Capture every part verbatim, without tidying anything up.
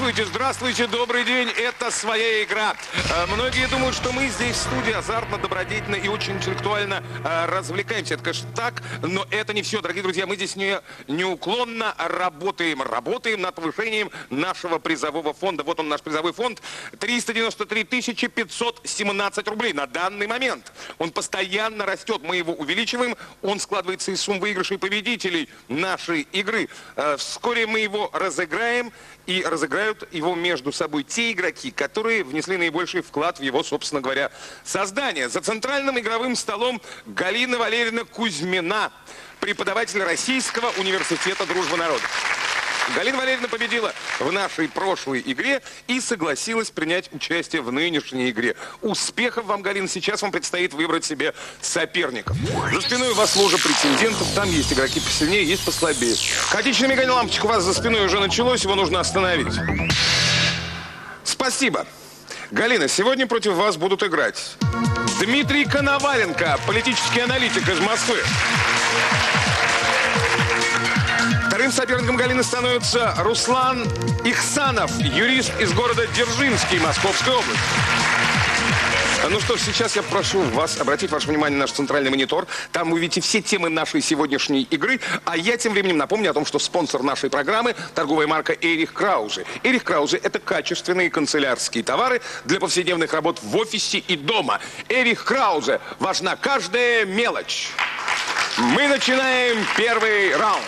Здравствуйте, здравствуйте, добрый день. Это «Своя игра». Многие думают, что мы здесь в студии азартно, добродетельно и очень интеллектуально развлекаемся. Это, конечно, так, но это не все, дорогие друзья. Мы здесь не, неуклонно работаем. Работаем над повышением нашего призового фонда. Вот он, наш призовой фонд. триста девяносто три тысячи пятьсот семнадцать рублей на данный момент. Он постоянно растет. Мы его увеличиваем. Он складывается из сумм выигрышей победителей нашей игры. Вскоре мы его разыграем. И разыграют его между собой те игроки, которые внесли наибольший вклад в его, собственно говоря, создание. За центральным игровым столом Галина Валерьевна Кузьмина, преподаватель Российского университета дружбы народов. Галина Валерьевна победила в нашей прошлой игре и согласилась принять участие в нынешней игре. Успехов вам, Галина! Сейчас вам предстоит выбрать себе соперников. За спиной у вас ложа претендентов, там есть игроки посильнее, есть послабее. Хаотичное мигание лампочек у вас за спиной уже началось, его нужно остановить. Спасибо. Галина, сегодня против вас будут играть Дмитрий Коноваленко, политический аналитик из Москвы. Вторым соперником Галины становится Руслан Ихсанов, юрист из города Дзержинский, Московской области. Ну что ж, сейчас я прошу вас обратить ваше внимание на наш центральный монитор. Там вы видите все темы нашей сегодняшней игры. А я тем временем напомню о том, что спонсор нашей программы – торговая марка Эрих Краузе. Эрих Краузе – это качественные канцелярские товары для повседневных работ в офисе и дома. Эрих Краузе. Важна каждая мелочь. Мы начинаем первый раунд.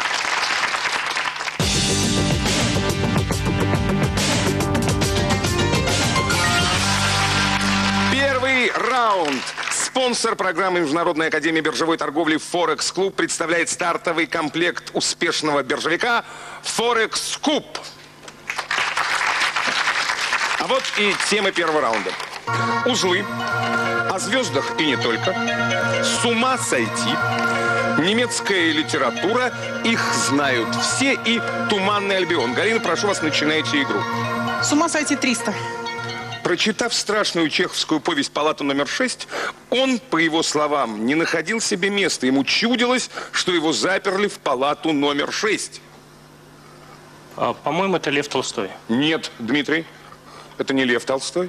Раунд. Спонсор программы Международной академии биржевой торговли Форекс Клуб представляет стартовый комплект успешного биржевика Форекс Куб. А вот и тема первого раунда. Узлы. О звездах и не только. С ума сойти. Немецкая литература. Их знают все. И Туманный Альбион. Галина, прошу вас, начинайте игру. С ума сойти триста. Прочитав страшную чеховскую повесть «Палата номер шесть», он, по его словам, не находил себе места. Ему чудилось, что его заперли в палату номер шесть. А, по-моему, это Лев Толстой. Нет, Дмитрий, это не Лев Толстой.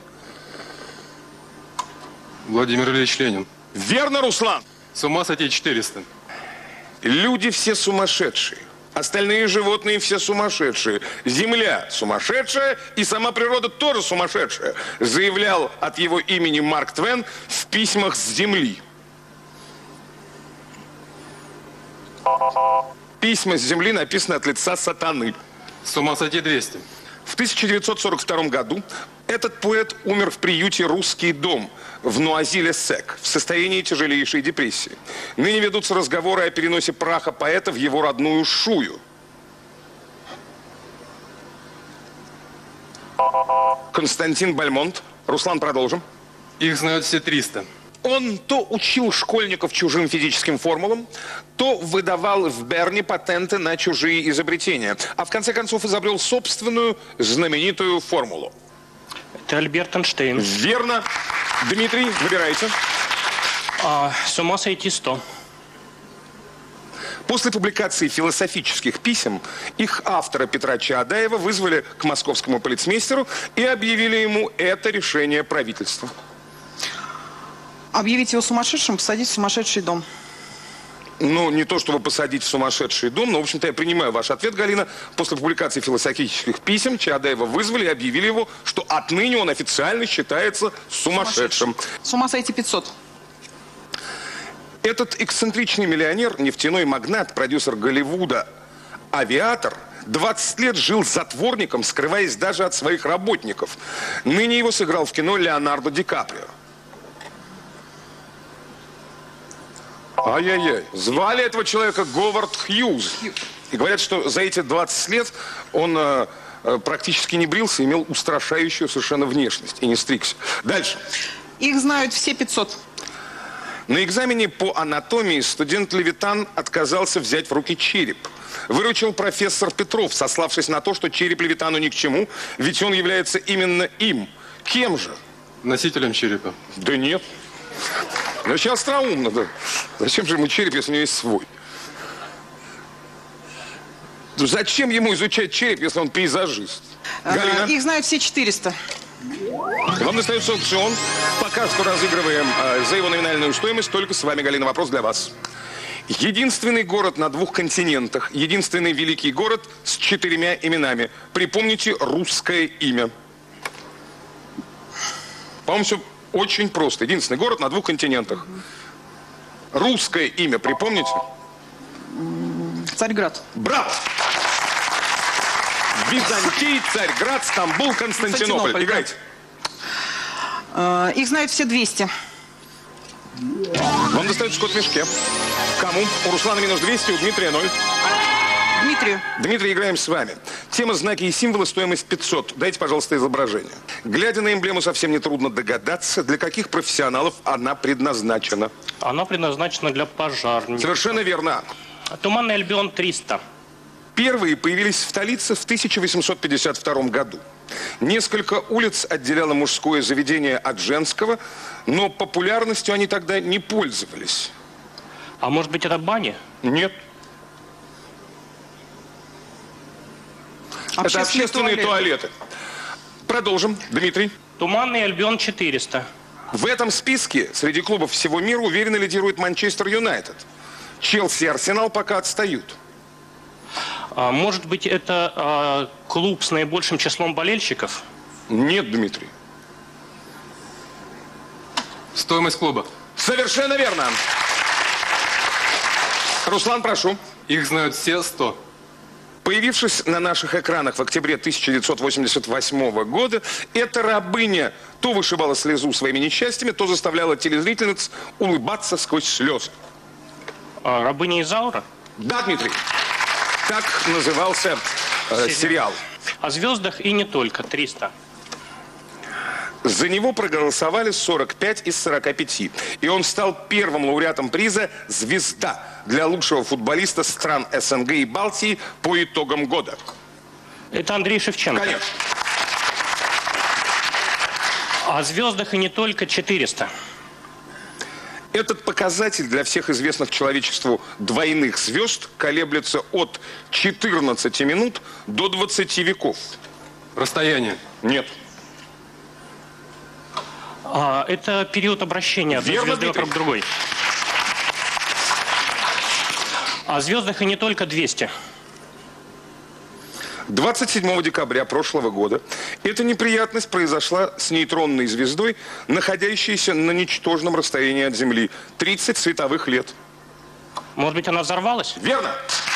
Владимир Ильич Ленин. Верно, Руслан. С ума сойти четыреста. Люди все сумасшедшие. Остальные животные все сумасшедшие. Земля сумасшедшая, и сама природа тоже сумасшедшая, заявлял от его имени Марк Твен в письмах с Земли. Письма с Земли написаны от лица сатаны. С ума сойти двести. В тысяча девятьсот сорок втором году этот поэт умер в приюте «Русский дом» в Нуазиле-Сек в состоянии тяжелейшей депрессии. Ныне ведутся разговоры о переносе праха поэта в его родную Шую. Константин Бальмонт. Руслан, продолжим. Их знают все триста. Он то учил школьников чужим физическим формулам, то выдавал в Берне патенты на чужие изобретения, а в конце концов изобрел собственную знаменитую формулу. Это Альберт Эйнштейн. Верно. Дмитрий, выбирайте. А, с ума сойти сто. После публикации философических писем их автора Петра Чаадаева вызвали к московскому полицмейстеру и объявили ему это решение правительства. Объявить его сумасшедшим, посадить в сумасшедший дом. Ну, не то чтобы посадить в сумасшедший дом, но, в общем-то, я принимаю ваш ответ, Галина. После публикации философических писем Чаадаева вызвали и объявили его, что отныне он официально считается сумасшедшим. С ума сойти пятьсот. Этот эксцентричный миллионер, нефтяной магнат, продюсер Голливуда, авиатор, двадцать лет жил затворником, скрываясь даже от своих работников. Ныне его сыграл в кино Леонардо Ди Каприо. Ай-яй-яй. Звали этого человека Говард Хьюз. И говорят, что за эти двадцать лет он э, э, практически не брился, имел устрашающую совершенно внешность и не стригся. Дальше. Их знают все пятьсот. На экзамене по анатомии студент Левитан отказался взять в руки череп. Выручил профессор Петров, сославшись на то, что череп Левитану ни к чему, ведь он является именно им. Кем же? Носителем черепа. Да нет. Ну, очень остроумно, да. Зачем же ему череп, если у него есть свой? Зачем ему изучать череп, если он пейзажист? Э, Галина. Их знают все четыреста. Вам достается аукцион. Пока что разыгрываем э, за его номинальную стоимость. Только с вами, Галина, вопрос для вас. Единственный город на двух континентах, единственный великий город с четырьмя именами. Припомните русское имя. По-моему, все очень просто. Единственный город на двух континентах. Русское имя припомните? Царьград. Брат! Византий, Царьград, Стамбул, Константинополь. Константинополь, Играйте. Э, Их знают все двести. Вам достается кот в мешке. Кому? У Руслана минус двести, у Дмитрия ноль. Дмитрию. Дмитрий, играем с вами. Тема знаки и символы, стоимость пятьсот. Дайте, пожалуйста, изображение. Глядя на эмблему, совсем нетрудно догадаться, для каких профессионалов она предназначена. Она предназначена для пожарников. Совершенно верно. Туманный Альбион триста. Первые появились в столице в тысяча восемьсот пятьдесят втором году. Несколько улиц отделяло мужское заведение от женского, но популярностью они тогда не пользовались. А может быть, это бани? Нет. Это общественные туалеты. Продолжим. Дмитрий. Туманный Альбион четыреста. В этом списке среди клубов всего мира уверенно лидирует Манчестер Юнайтед. Челси и Арсенал пока отстают. А, может быть, это а, клуб с наибольшим числом болельщиков? Нет, Дмитрий. Стоимость клуба. Совершенно верно. Руслан, прошу. Их знают все сто. Появившись на наших экранах в октябре тысяча девятьсот восемьдесят восьмого года, эта рабыня то вышибала слезу своими несчастьями, то заставляла телезрительниц улыбаться сквозь слезы. А, рабыня Изаура? Да, Дмитрий. Так назывался э, сериал. О звездах и не только. триста. За него проголосовали сорок пять из сорока пяти. И он стал первым лауреатом приза «Звезда» для лучшего футболиста стран СНГ и Балтии по итогам года. Это Андрей Шевченко. Конечно. О звездах и не только. четыреста. Этот показатель для всех известных человечеству двойных звезд колеблется от четырнадцати минут до двадцати веков. Расстояние. Нет. А, это период обращения одной Верно, звезды вокруг Дмитрий. другой. О звездах и не только. двести. двадцать седьмого декабря прошлого года эта неприятность произошла с нейтронной звездой, находящейся на ничтожном расстоянии от Земли. тридцать световых лет. Может быть, она взорвалась? Верно.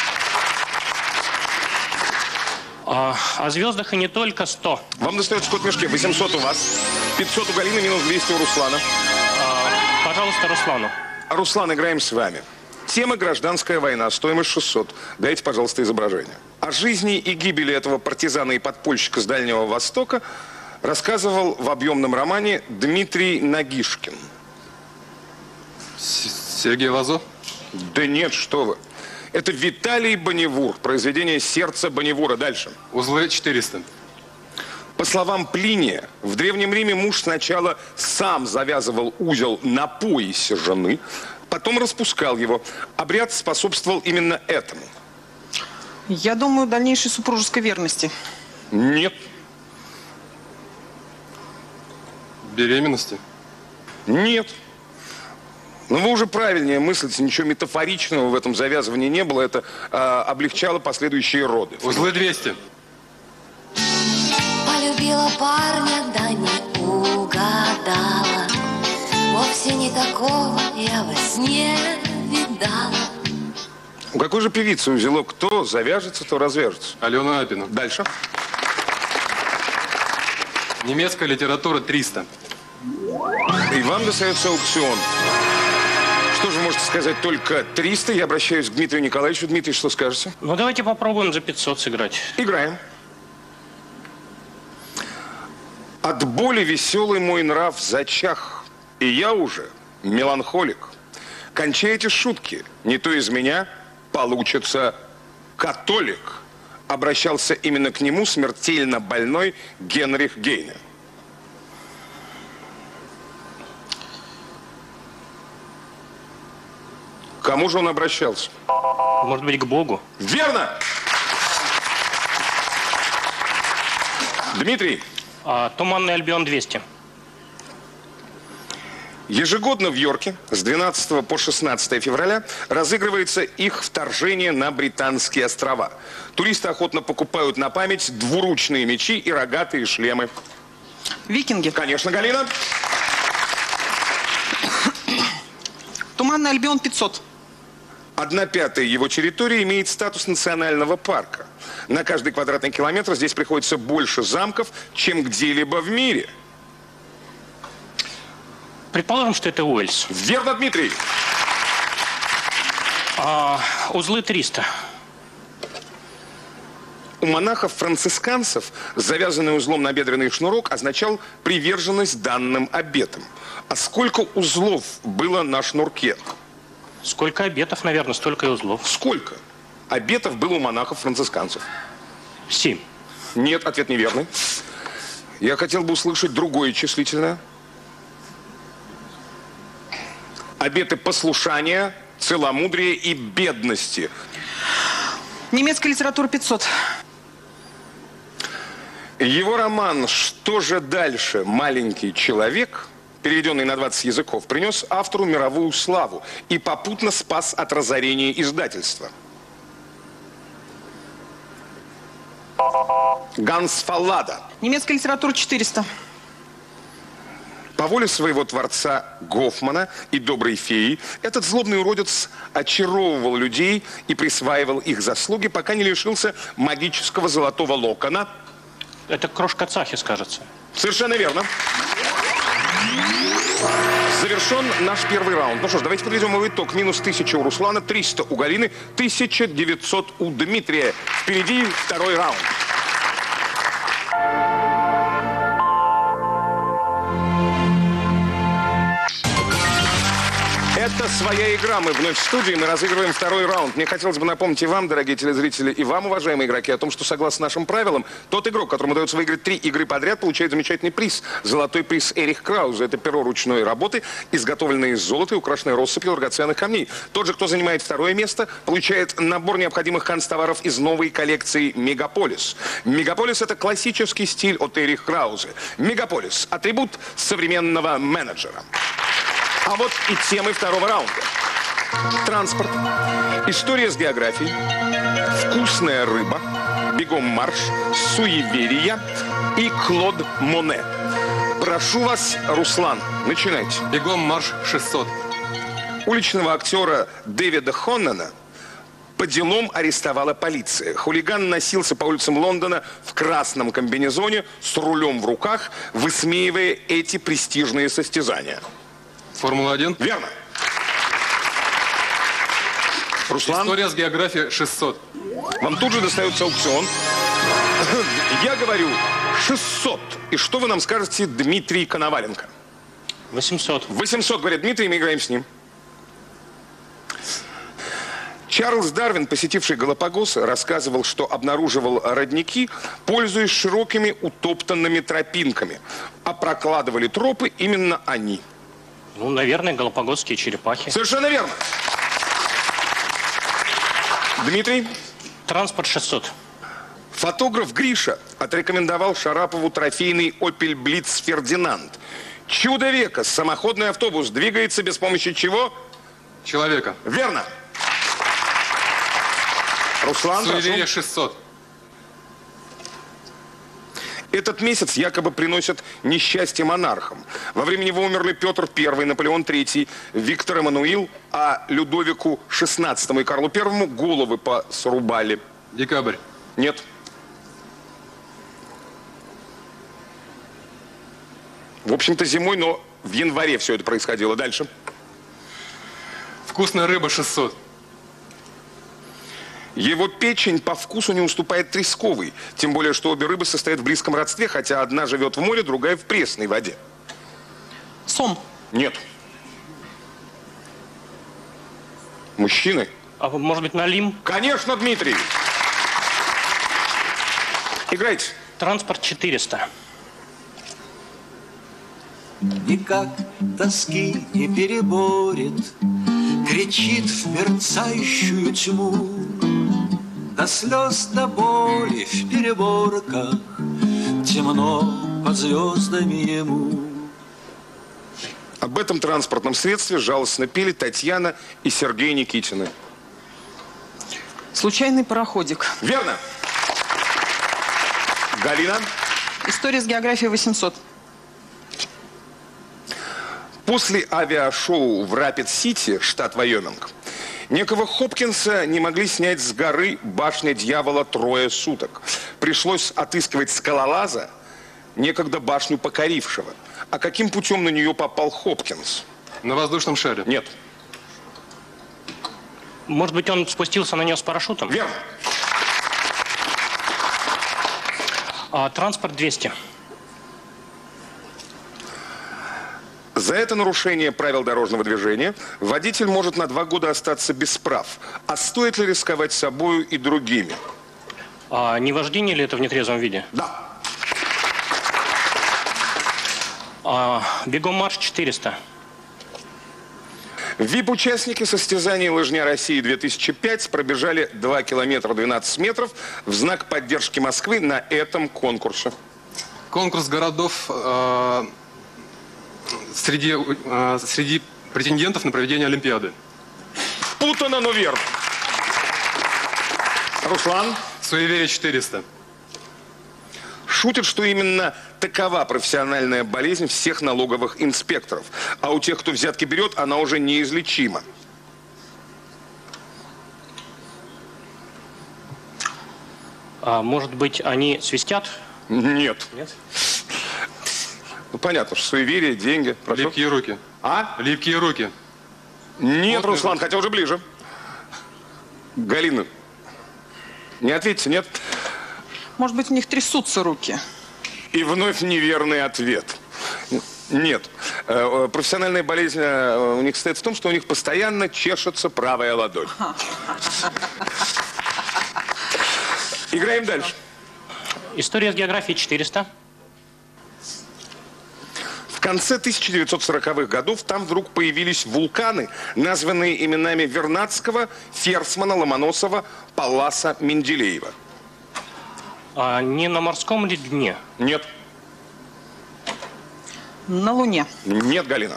А, о звездах и не только. сто. Вам достается код в мешке. восемьсот у вас. пятьсот у Галины, минус двести у Руслана. А, пожалуйста, Руслану. А Руслан, играем с вами. Тема «Гражданская война», стоимость шестьсот. Дайте, пожалуйста, изображение. О жизни и гибели этого партизана и подпольщика с Дальнего Востока рассказывал в объемном романе Дмитрий Нагишкин. С- Сергей Лазо. Да нет, что вы. Это Виталий Бонневур, произведение «Сердце Бонневура». Дальше. Узлы четыреста. По словам Плиния, в Древнем Риме муж сначала сам завязывал узел на поясе жены, потом распускал его. Обряд способствовал именно этому. Я думаю, дальнейшей супружеской верности. Нет. Беременности. Нет. Но вы уже правильнее мыслите, ничего метафоричного в этом завязывании не было. Это а, облегчало последующие роды. Узлы двести. Полюбила парня, да не угадала. Вовсе не такого я во сне видала. У какой же певицы узелок кто завяжется, то развяжется. Алена Апина. Дальше. Немецкая литература триста. И вам достается аукцион. Что же вы можете сказать? Только триста. Я обращаюсь к Дмитрию Николаевичу. Дмитрий, что скажете? Ну, давайте попробуем за пятьсот сыграть. Играем. От боли веселый мой нрав зачах, и я уже меланхолик. Кончайте шутки, не то из меня получится католик. Обращался именно к нему смертельно больной Генрих Гейне. К кому же он обращался? Может быть, к Богу? Верно! Дмитрий. А, Туманный Альбион двести. Ежегодно в Йорке с двенадцатого по шестнадцатое февраля разыгрывается их вторжение на Британские острова. Туристы охотно покупают на память двуручные мечи и рогатые шлемы. Викинги. Конечно, Галина. Туманный Альбион пятьсот. Одна пятая его территории имеет статус национального парка. На каждый квадратный километр здесь приходится больше замков, чем где-либо в мире. Предположим, что это Уэльс. Верно, Дмитрий. А, узлы триста. У монахов-францисканцев завязанный узлом набедренный шнурок означал приверженность данным обетам. А сколько узлов было на шнурке? Сколько обетов, наверное, столько и узлов. Сколько обетов было у монахов-францисканцев? Семь. Нет, ответ неверный. Я хотел бы услышать другое числительное. Обеты послушания, целомудрия и бедности. Немецкая литература пятьсот. Его роман «Что же дальше, маленький человек», переведенный на двадцать языков, принес автору мировую славу и попутно спас от разорения издательства. Ганс Фаллада. Немецкая литература четыреста. По воле своего творца Гофмана и доброй феи этот злобный уродец очаровывал людей и присваивал их заслуги, пока не лишился магического золотого локона. Это крошка Цахис, кажется. Совершенно верно. Завершен наш первый раунд. Ну что ж, давайте подведем его итог. Минус тысяча у Руслана, триста у Галины, тысяча девятьсот у Дмитрия. Впереди второй раунд. Это «Своя игра». Мы вновь в студии, мы разыгрываем второй раунд. Мне хотелось бы напомнить и вам, дорогие телезрители, и вам, уважаемые игроки, о том, что согласно нашим правилам, тот игрок, которому удается выиграть три игры подряд, получает замечательный приз. Золотой приз Эрих Крауза. Это перо ручной работы, изготовленное из золота и украшенное россыпью драгоценных камней. Тот же, кто занимает второе место, получает набор необходимых канцтоваров из новой коллекции «Мегаполис». «Мегаполис» — это классический стиль от Эрих Крауза. «Мегаполис» — атрибут современного менеджера. А вот и темы второго раунда. Транспорт, история с географией, вкусная рыба, бегом марш, суеверия и Клод Моне. Прошу вас, Руслан, начинайте. Бегом марш шестьсот. Уличного актера Дэвида Хоннена по делам арестовала полиция. Хулиган носился по улицам Лондона в красном комбинезоне с рулем в руках, высмеивая эти престижные состязания. Формула один. Верно. Руслан, История с географией шестьсот. вам тут же достается аукцион. Я говорю шестьсот. И что вы нам скажете, Дмитрий Коноваленко? восемьсот. восемьсот, говорит Дмитрий, мы играем с ним. Чарльз Дарвин, посетивший Галапагос, рассказывал, что обнаруживал родники, пользуясь широкими утоптанными тропинками. А прокладывали тропы именно они. Ну, наверное, галапагосские черепахи. Совершенно верно. Дмитрий? Транспорт шестьсот. Фотограф Гриша отрекомендовал Шарапову трофейный Opel Blitz Фердинанд. Чудо века. Самоходный автобус двигается без помощи чего? Человека. Верно. Руслан, Суеверие прошу. шестьсот. Этот месяц якобы приносит несчастье монархам. Во время него умерли Петр Первый, Наполеон Третий, Виктор Эммануил, а Людовику Шестнадцатому и Карлу Первому головы посрубали. Декабрь. Нет. В общем-то зимой, но в январе все это происходило. Дальше. Вкусная рыба шестьсот. Его печень по вкусу не уступает тресковой. Тем более, что обе рыбы состоят в близком родстве, хотя одна живет в море, другая в пресной воде. Сом. Нет. Мужчины? А может быть, налим? Конечно, Дмитрий. Играйте. Транспорт четыреста. Никак тоски не переборет, кричит в мерцающую тьму. До слез, до боли в переборках темно под звездами ему. Об этом транспортном средстве жалостно пели Татьяна и Сергей Никитины. Случайный пароходик. Верно. Галина. История с географией восемьсот. После авиашоу в Рапид-Сити, штат Вайоминг, некого Хопкинса не могли снять с горы башня дьявола трое суток. Пришлось отыскивать скалолаза, некогда башню покорившего. А каким путем на нее попал Хопкинс? На воздушном шаре. Нет. Может быть, он спустился на нее с парашютом? Верно. А, транспорт двести. За это нарушение правил дорожного движения водитель может на два года остаться без прав. А стоит ли рисковать собою и другими? А, не вождение ли это в нетрезвом виде? Да. А, бегом марш четыреста. ВИП-участники состязаний «Лыжня России-две тысячи пять» пробежали два километра двенадцать метров в знак поддержки Москвы на этом конкурсе. Конкурс городов э, среди, э, среди претендентов на проведение Олимпиады. Путано, но верно. Руслан Суеверие четыреста. шутит, что именно такова профессиональная болезнь всех налоговых инспекторов. А у тех, кто взятки берет, она уже неизлечима. А, может быть, они свистят? Нет. Нет? Ну, понятно, что суеверие, деньги. Прошу. Липкие руки. А? Липкие руки. Нет, Вот Руслан, это. хотя уже ближе. Галина. Не ответите, нет? Может быть, у них трясутся руки. И вновь неверный ответ. Нет. Э, Профессиональная болезнь э, у них состоит в том, что у них постоянно чешется правая ладонь. Играем дальше. История с географией четыреста. В конце тысяча девятьсот сороковых годов там вдруг появились вулканы, названные именами Вернадского, Ферсмана, Ломоносова, Палласа, Менделеева. А, не на морском ли дне? Нет. На Луне. Нет, Галина.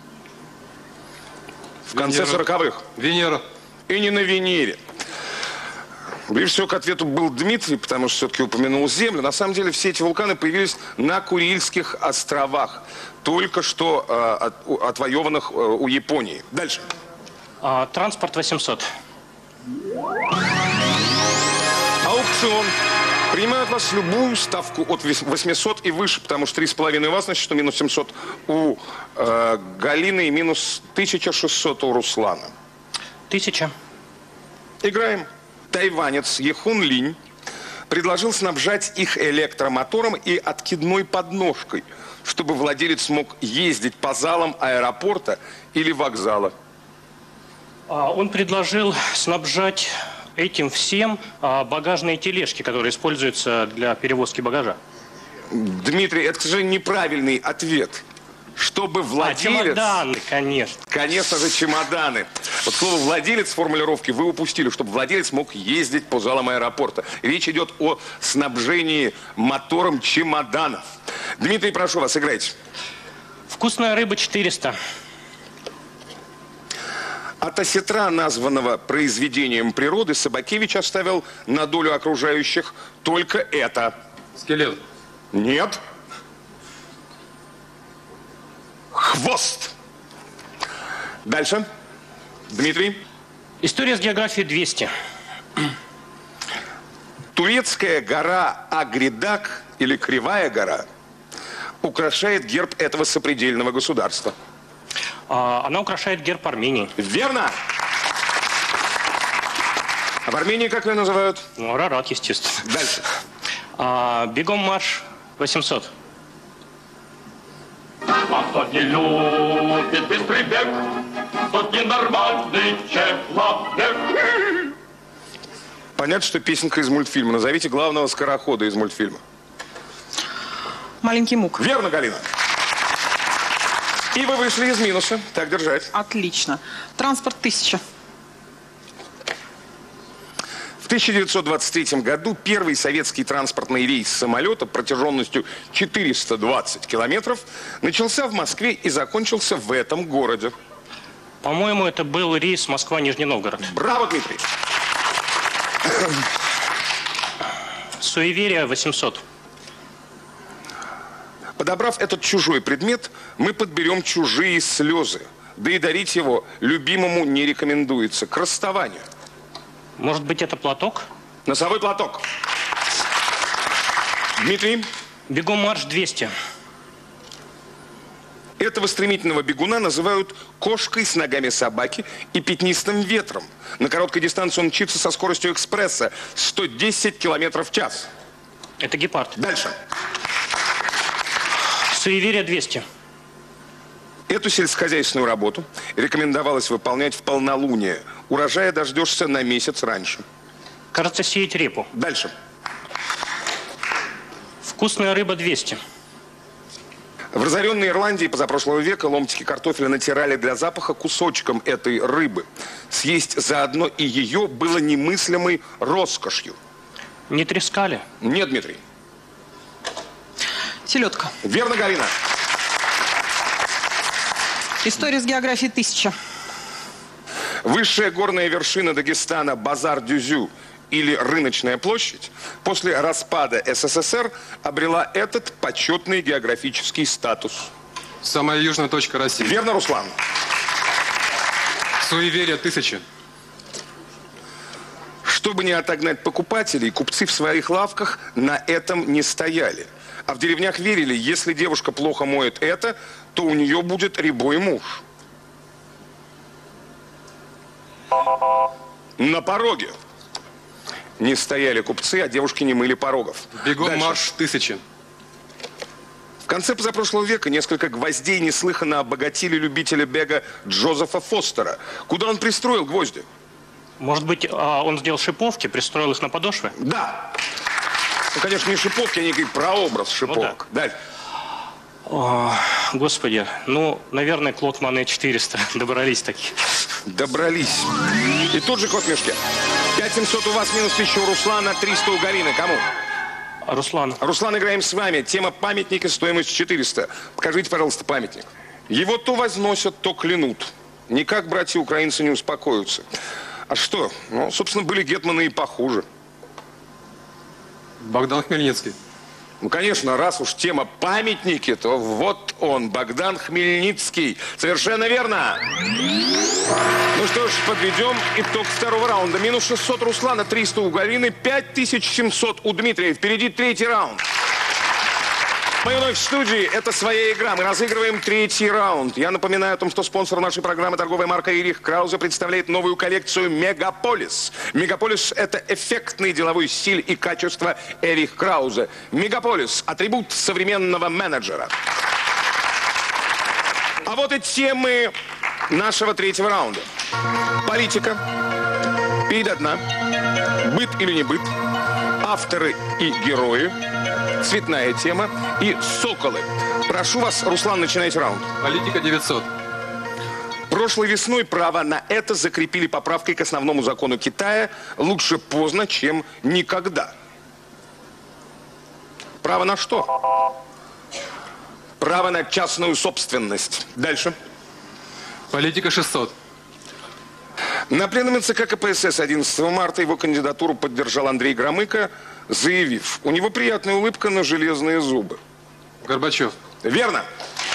В конце Венера. сороковых. Венера. И не на Венере. Ближе всего к ответу был Дмитрий, потому что все-таки упомянул Землю. На самом деле все эти вулканы появились на Курильских островах, только что э, от, у- отвоеванных э, у Японии. Дальше. А, транспорт восемьсот. Аукцион. Принимают вас любую ставку от восьмисот и выше, потому что три с половиной у вас, значит, что минус семьсот у э, Галины и минус тысяча шестьсот у Руслана. Тысяча. Играем. Тайванец Ехун Линь предложил снабжать их электромотором и откидной подножкой, чтобы владелец мог ездить по залам аэропорта или вокзала. А, он предложил снабжать этим всем а, багажные тележки, которые используются для перевозки багажа. Дмитрий, это, к сожалению, неправильный ответ. Чтобы А, владелец... чемоданы, конечно. Конечно же, чемоданы. Вот слово «владелец» формулировки вы упустили, чтобы владелец мог ездить по залам аэропорта. Речь идет о снабжении мотором чемоданов. Дмитрий, прошу вас, играйте. Вкусная рыба четыреста. От осетра, названного произведением природы, Собакевич оставил на долю окружающих только это. Скелет. Нет. Хвост. Дальше. Дмитрий. История с географией двести. Турецкая гора Агридак, или Кривая гора, украшает герб этого сопредельного государства. А, она украшает герб Армении. Верно. А в Армении как ее называют? Ну, Арарат, естественно. Дальше. А, бегом марш восемьсот. А кто не любит быстрый бег, тот ненормальный человек. Понятно, что песенка из мультфильма. Назовите главного скорохода из мультфильма. Маленький мук. Верно, Галина. И вы вышли из минуса. Так держать. Отлично. Транспорт тысяча. В тысяча девятьсот двадцать третьем году первый советский транспортный рейс самолета протяженностью четыреста двадцать километров начался в Москве и закончился в этом городе. По-моему, это был рейс Москва-Нижний Новгород. Браво, Дмитрий! Суеверие восемьсот. Подобрав этот чужой предмет, мы подберем чужие слезы. Да и дарить его любимому не рекомендуется. К расставанию. Может быть, это платок? Носовой платок. Дмитрий? Бегом марш двести. Этого стремительного бегуна называют кошкой с ногами собаки и пятнистым ветром. На короткой дистанции он мчится со скоростью экспресса сто десять километров в час. Это гепард. Дальше. Суеверие двести. Эту сельскохозяйственную работу рекомендовалось выполнять в полнолуние. Урожая дождешься на месяц раньше. Кажется, сеять репу. Дальше. Вкусная рыба двести. В разоренной Ирландии позапрошлого века ломтики картофеля натирали для запаха кусочком этой рыбы. Съесть заодно и ее было немыслимой роскошью. Не трескали? Нет, Дмитрий. Селедка. Верно, Галина. История с географией тысяча. Высшая горная вершина Дагестана Базар-Дюзю или Рыночная площадь после распада СССР обрела этот почетный географический статус. Самая южная точка России. Верно, Руслан. Суеверие тысячи. Чтобы не отогнать покупателей, купцы в своих лавках на этом не стояли. А в деревнях верили, если девушка плохо моет это, то у нее будет рябой муж. На пороге не стояли купцы, а девушки не мыли порогов. Бегом Дальше. марш тысячи. В конце позапрошлого века несколько гвоздей неслыханно обогатили любителя бега Джозефа Фостера. Куда он пристроил гвозди? Может быть, а, он сделал шиповки, пристроил их на подошвы? Да. Ну, конечно, не шиповки, а некий прообраз шиповок. Ну, да. Дальше. О, господи, ну, наверное, Клод Мане четыреста. Добрались такие. Добрались. И тут же кот в мешке. пять семьсот у вас, минус тысяча у Руслана, триста у Галины. Кому? Руслан. Руслан, играем с вами. Тема памятника, стоимость четыреста. Покажите, пожалуйста, памятник. Его то возносят, то клянут. Никак братья украинцы не успокоятся. А что? Ну, собственно, были гетманы и похуже. Богдан Хмельницкий. Ну, конечно, раз уж тема памятники, то вот он, Богдан Хмельницкий. Совершенно верно. Ну что ж, подведем итог второго раунда. Минус шестьсот Руслана, триста у Галины, пять тысяч семьсот у Дмитрия. Впереди третий раунд. Мы вновь в студии. Это «Своя игра». Мы разыгрываем третий раунд. Я напоминаю о том, что спонсор нашей программы, торговая марка Эрих Краузе, представляет новую коллекцию «Мегаполис». «Мегаполис» — это эффектный деловой стиль и качество Эрих Краузе. «Мегаполис» — атрибут современного менеджера. А вот и темы нашего третьего раунда. Политика, перед одна, быт или не быт, авторы и герои, цветная тема и соколы. Прошу вас, Руслан, начинайте раунд. Политика девятьсот. Прошлой весной право на это закрепили поправкой к основному закону Китая. Лучше поздно, чем никогда. Право на что? Право на частную собственность. Дальше. Политика шестьсот. На пленуме ЦК КПСС одиннадцатого марта его кандидатуру поддержал Андрей Громыко, заявив, у него приятная улыбка на железные зубы. Горбачев. Верно.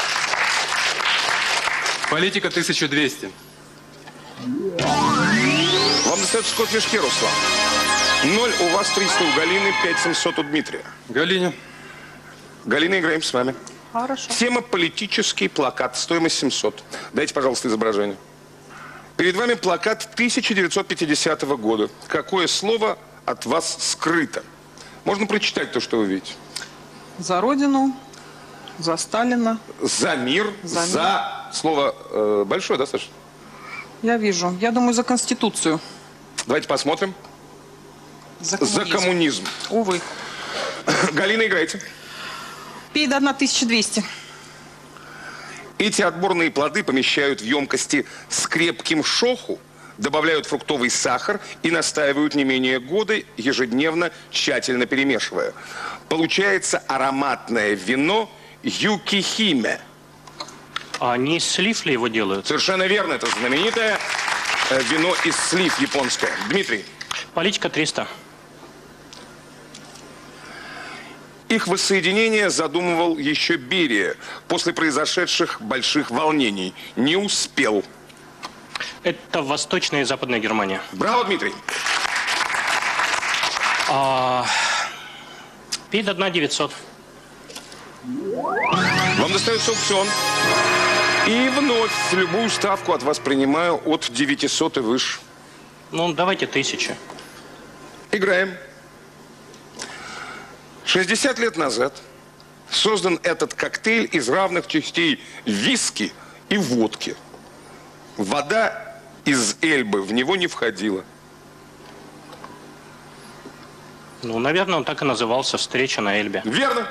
Политика тысяча двести. Вам достается кот в мешке, Руслан. Ноль у вас, триста у Галины, пять семьсот у Дмитрия. Галине. Галина, играем с вами. Хорошо. Тема «Политический плакат». Стоимость семьсот. Дайте, пожалуйста, изображение. Перед вами плакат тысяча девятьсот пятидесятого года. Какое слово от вас скрыто? Можно прочитать то, что вы видите. За Родину, за Сталина. За мир, за, За за... Слово э, большое, да, Саша? Я вижу. Я думаю, за Конституцию. Давайте посмотрим. За коммунизм. За коммунизм. Увы. Галина, играйте. Перед одна тысяча двести. Эти отборные плоды помещают в емкости с крепким шоху добавляют фруктовый сахар и настаивают не менее года, ежедневно тщательно перемешивая. Получается ароматное вино Юкихиме. А не из слив ли его делают? Совершенно верно, это знаменитое э, вино из слив японское. Дмитрий. Политика триста. Их воссоединение задумывал еще Берия после произошедших больших волнений. Не успел. Это Восточная и Западная Германия. Браво, Дмитрий. А... Пи до дна девятьсот. Вам достается аукцион. И вновь любую ставку от вас принимаю от девятисот и выше. Ну, давайте тысяча. Играем. шестьдесят лет назад создан этот коктейль из равных частей виски и водки. Вода из Эльбы в него не входила. Ну, наверное, он так и назывался «Встреча на Эльбе». Верно.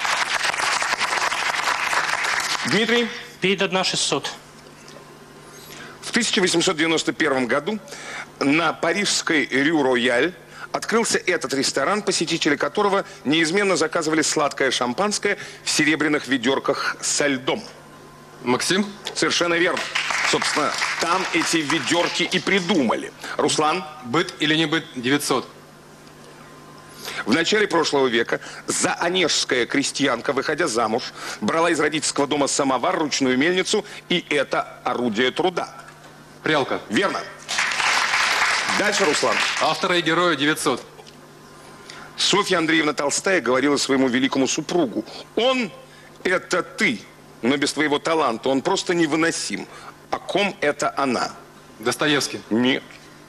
Дмитрий. Пи до дна шестьсот. В тысяча восемьсот девяносто первом году на парижской Рю-Рояль открылся этот ресторан, посетители которого неизменно заказывали сладкое шампанское в серебряных ведерках со льдом. Максим? Совершенно верно. Собственно, там эти ведерки и придумали. Руслан? Быт или не быт девятьсот. В начале прошлого века заонежская крестьянка, выходя замуж, брала из родительского дома самовар, ручную мельницу, и это орудие труда. Прялка. Верно. Дальше, Руслан. Автора и героя девятьсот. Софья Андреевна Толстая говорила своему великому супругу: он – это ты, но без твоего таланта он просто невыносим. О ком это она? Достоевский. Нет.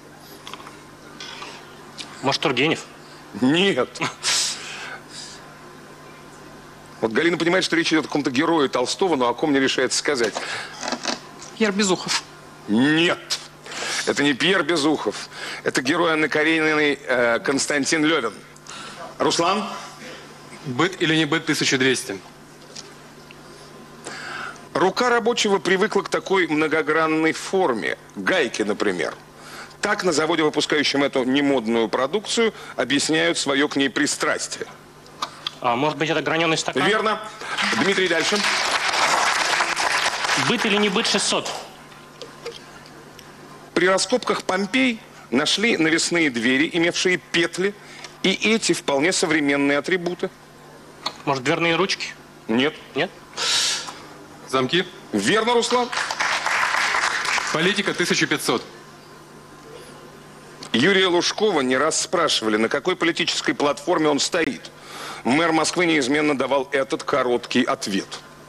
Может, Тургенев? Нет. Вот Галина понимает, что речь идет о каком-то герое Толстого, но о ком не решается сказать. Пьер Безухов. Нет. Это не Пьер Безухов. Это герой Анны Карениной э, Константин Левин. Руслан? Быт или не быт тысяча двести. Рука рабочего привыкла к такой многогранной форме. Гайки, например. Так на заводе, выпускающем эту немодную продукцию, объясняют свое к ней пристрастие. А может быть, это граненый стакан? Верно. Дмитрий, дальше. Быт или не быт шестьсот. При раскопках Помпей нашли навесные двери, имевшие петли, и эти вполне современные атрибуты. Может, дверные ручки? Нет. Нет? Замки. Верно, Руслан. Политика тысяча пятьсот. Юрия Лужкова не раз спрашивали, на какой политической платформе он стоит. Мэр Москвы неизменно давал этот короткий ответ.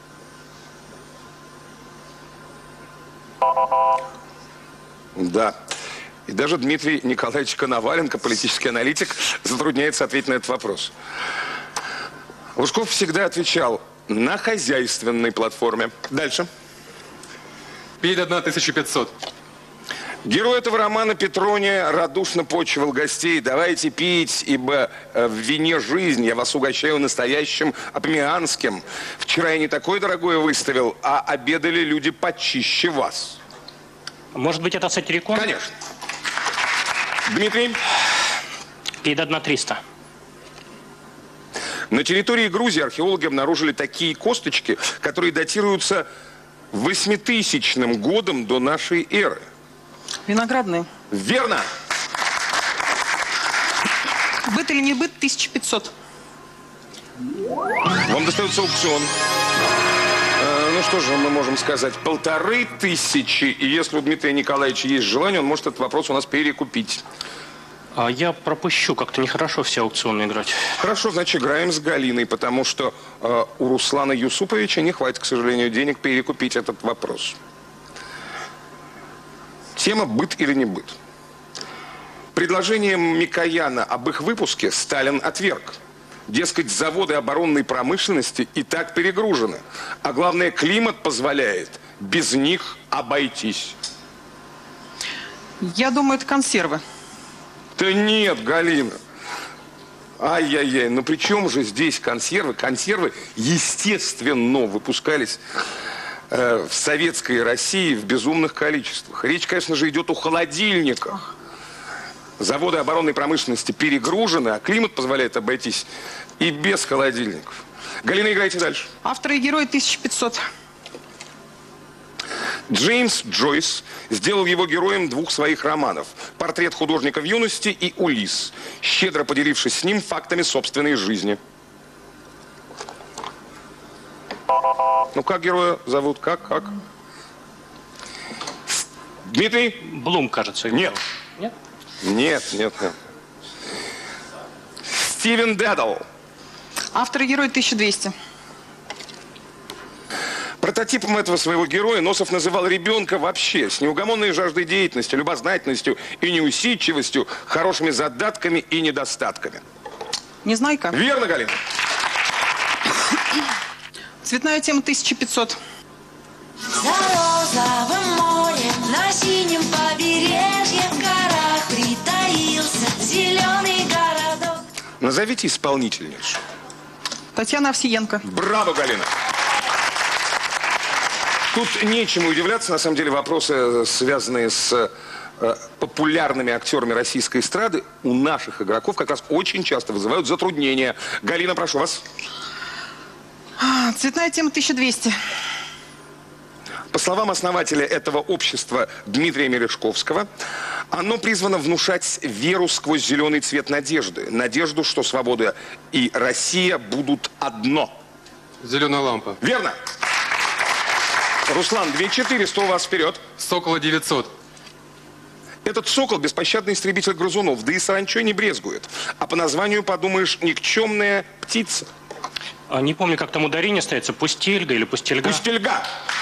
Да. И даже Дмитрий Николаевич Коноваленко, политический аналитик, затрудняется ответить на этот вопрос. Лужков всегда отвечал: на хозяйственной платформе. Дальше. Пи до дна тысяча пятьсот. Герой этого романа Петрония радушно почивал гостей: давайте пить, ибо в вине жизнь, я вас угощаю настоящим апамианским. Вчера я не такое дорогое выставил, а обедали люди почище вас. Может быть, это сатирикон? Конечно. Дмитрий? Пи до дна триста. На территории Грузии археологи обнаружили такие косточки, которые датируются восьмитысячным годом до нашей эры. Виноградный. Верно. Быт или не быт тысяча пятьсот. Вам достается аукцион. Э, ну что же мы можем сказать? Полторы тысячи. И если у Дмитрия Николаевича есть желание, он может этот вопрос у нас перекупить. А я пропущу, как-то нехорошо все аукционы играть. Хорошо, значит, играем с Галиной, потому что э, у Руслана Юсуповича не хватит, к сожалению, денег перекупить этот вопрос. Тема «Быт или не быт». Предложение Микояна об их выпуске Сталин отверг. Дескать, заводы оборонной промышленности и так перегружены. А главное, климат позволяет без них обойтись. Я думаю, это консервы. Да нет, Галина. Ай-яй-яй, ну при чем же здесь консервы? Консервы, естественно, выпускались э, в советской России в безумных количествах. Речь, конечно же, идет о холодильниках. Заводы оборонной промышленности перегружены, а климат позволяет обойтись и без холодильников. Галина, играйте дальше. Авторы и герои тысяча пятьсот. Джеймс Джойс сделал его героем двух своих романов «Портрет художника в юности» и «Улисс», щедро поделившись с ним фактами собственной жизни. Ну, как героя зовут? Как? Как? Дмитрий? Блум, кажется. его Нет. зовут. Нет? Нет, нет, нет. Стивен Дэддл. Авторы и герои тысяча двести. Прототипом этого своего героя Носов называл ребенка вообще, с неугомонной жаждой деятельности, любознательностью и неусидчивостью, хорошими задатками и недостатками. Незнайка. Верно, Галина? Цветная тема тысяча пятьсот. За розовым морем, на синем побережье, в горах притаился зеленый городок. Назовите исполнительницу. Татьяна Овсиенко. Браво, Галина! Тут нечему удивляться, на самом деле вопросы, связанные с э, популярными актерами российской эстрады, у наших игроков как раз очень часто вызывают затруднения. Галина, прошу вас. Цветная тема тысяча двести. По словам основателя этого общества Дмитрия Мережковского, оно призвано внушать веру сквозь зеленый цвет надежды. Надежду, что свобода и Россия будут одно. Зеленая лампа. Верно. Руслан, две четыреста у вас вперед. Сокола девятьсот. Этот сокол беспощадный истребитель грызунов, да и саранчой не брезгует. А по названию подумаешь, никчемная птица. А, не помню, как там ударение ставится. Пустельга или пустельга? Пустельга.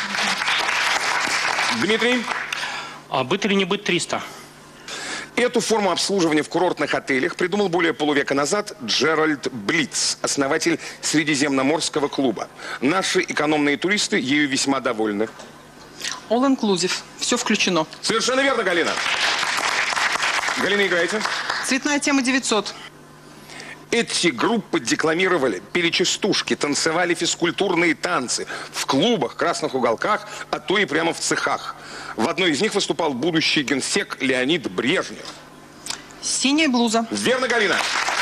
Дмитрий? А быть или не быть триста? Эту форму обслуживания в курортных отелях придумал более полувека назад Джеральд Блиц, основатель Средиземноморского клуба. Наши экономные туристы ею весьма довольны. All inclusive. Все включено. Совершенно верно, Галина. Галина, играете? Цветная тема девятьсот. Эти группы декламировали, пели частушки, танцевали физкультурные танцы в клубах, красных уголках, а то и прямо в цехах. В одной из них выступал будущий генсек Леонид Брежнев. Синяя блуза. Верно, Галина?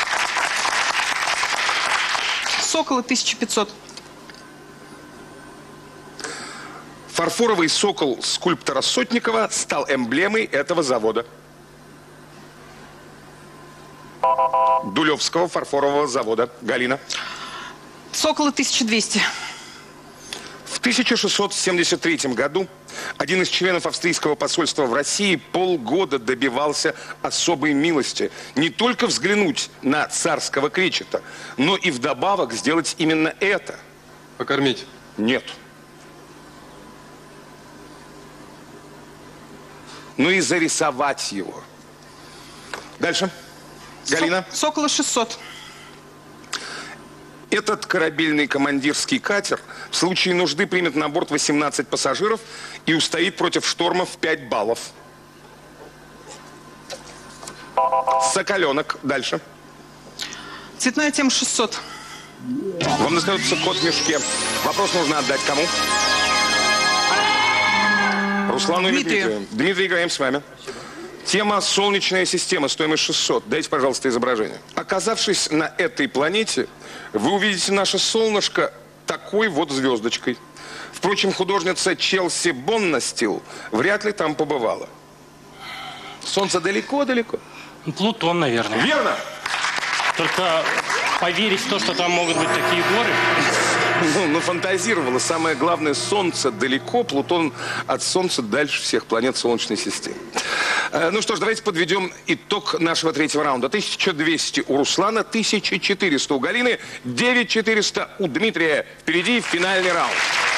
Соколы тысяча пятьсот. Фарфоровый сокол скульптора Сотникова стал эмблемой этого завода. Дулевского фарфорового завода. Галина. Соколы тысяча двести. В тысяча шестьсот семьдесят третьем году один из членов австрийского посольства в России полгода добивался особой милости. Не только взглянуть на царского кречета, но и вдобавок сделать именно это. Покормить. Нет. Ну и зарисовать его. Дальше. Галина. Со- Соколы шестьсот. Этот корабельный командирский катер в случае нужды примет на борт восемнадцать пассажиров и устоит против шторма в пять баллов. Соколенок. Дальше. Цветная тема шестьсот. Вам достается кот в мешке. Вопрос нужно отдать кому? Руслану или Дмитрию. Дмитрию? Дмитрий, играем с вами. Тема «Солнечная система», стоимость шестьсот. Дайте, пожалуйста, изображение. Оказавшись на этой планете, вы увидите наше солнышко такой вот звездочкой. Впрочем, художница Челси Боннастил вряд ли там побывала. Солнце далеко-далеко. Плутон, наверное. Верно! Только поверить в то, что там могут быть такие горы. Ну, ну, фантазировала. Самое главное, Солнце далеко, Плутон от Солнца дальше всех планет Солнечной системы. Э, ну что ж, давайте подведем итог нашего третьего раунда. тысяча двести у Руслана, тысяча четыреста у Галины, девять тысяч четыреста у Дмитрия. Впереди финальный раунд.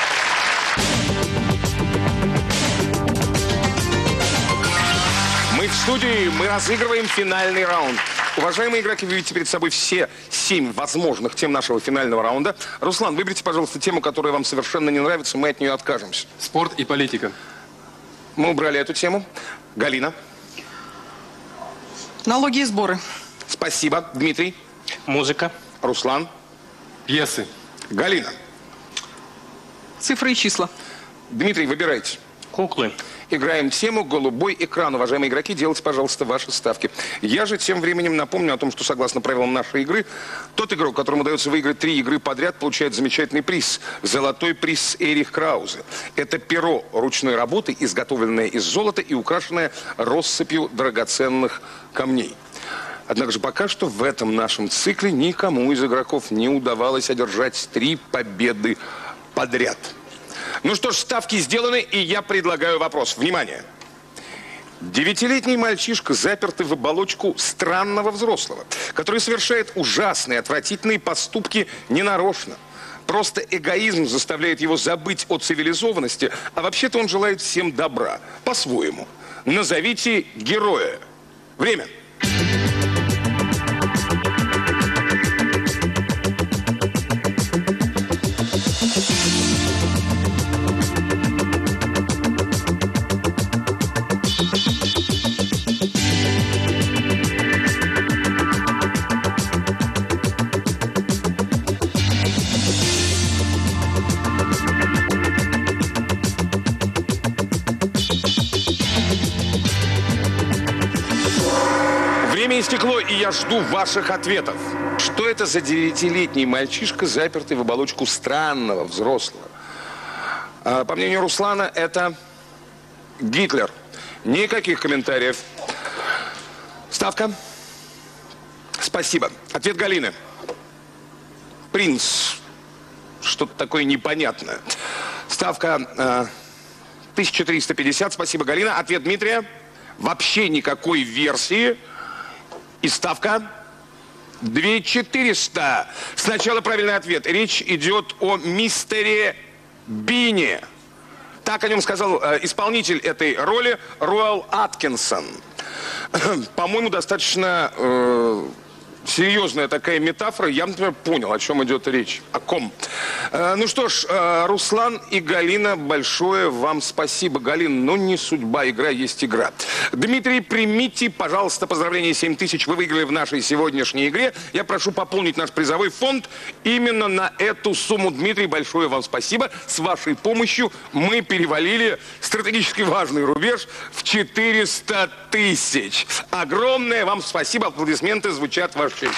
Мы в студии, мы разыгрываем финальный раунд. Уважаемые игроки, вы видите перед собой все семь возможных тем нашего финального раунда. Руслан, выберите, пожалуйста, тему, которая вам совершенно не нравится, мы от нее откажемся. Спорт и политика. Мы убрали эту тему. Галина. Налоги и сборы. Спасибо. Дмитрий. Музыка. Руслан. Пьесы. Галина. Цифры и числа. Дмитрий, выбирайте. Куклы. Играем тему «Голубой экран». Уважаемые игроки, делайте, пожалуйста, ваши ставки. Я же тем временем напомню о том, что согласно правилам нашей игры, тот игрок, которому удается выиграть три игры подряд, получает замечательный приз. Золотой приз Эрих Краузе. Это перо ручной работы, изготовленное из золота и украшенное россыпью драгоценных камней. Однако же пока что в этом нашем цикле никому из игроков не удавалось одержать три победы подряд. Ну что ж, ставки сделаны, и я предлагаю вопрос. Внимание! Девятилетний мальчишка, запертый в оболочку странного взрослого, который совершает ужасные, отвратительные поступки ненарочно. Просто эгоизм заставляет его забыть о цивилизованности, а вообще-то он желает всем добра, по-своему. Назовите героя. Время. Время истекло, и я жду ваших ответов. Что это за девятилетний мальчишка, запертый в оболочку странного взрослого? А, по мнению Руслана, это Гитлер. Никаких комментариев. Ставка. Спасибо. Ответ Галины. Принц. Что-то такое непонятное. Ставка э, тысяча триста пятьдесят. Спасибо, Галина. Ответ Дмитрия. Вообще никакой версии. И ставка две тысячи четыреста. Сначала правильный ответ. Речь идет о мистере Бине. Так о нем сказал э, исполнитель этой роли Роэл Аткинсон. По-моему, достаточно э, серьезная такая метафора. Я, например, понял, о чем идет речь. О ком. Э, ну что ж, э, Руслан и Галина, большое вам спасибо. Галин, но не судьба, игра есть игра. Дмитрий, примите, пожалуйста, поздравления семь тысяч. Вы выиграли в нашей сегодняшней игре. Я прошу пополнить наш призовой фонд именно на эту сумму. Дмитрий, большое вам спасибо. С вашей помощью мы перевалили стратегически важный рубеж в четыреста тысяч. Огромное вам спасибо. Аплодисменты звучат в вашу честь.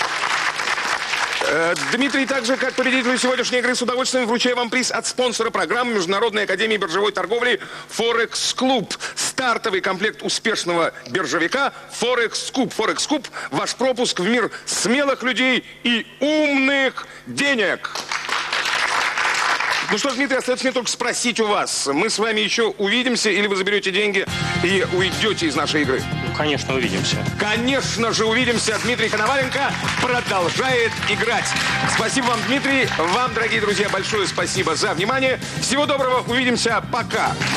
Дмитрий, так же, как победителю сегодняшней игры, с удовольствием вручаю вам приз от спонсора программы Международной академии биржевой торговли Форекс Клуб. Стартовый комплект успешного биржевика Форекс Клуб. Форекс Клуб – ваш пропуск в мир смелых людей и умных денег. Ну что ж, Дмитрий, остается мне только спросить у вас. Мы с вами еще увидимся, или вы заберете деньги и уйдете из нашей игры? Ну, конечно, увидимся. Конечно же, увидимся. Дмитрий Коноваленко продолжает играть. Спасибо вам, Дмитрий. Вам, дорогие друзья, большое спасибо за внимание. Всего доброго. Увидимся. Пока.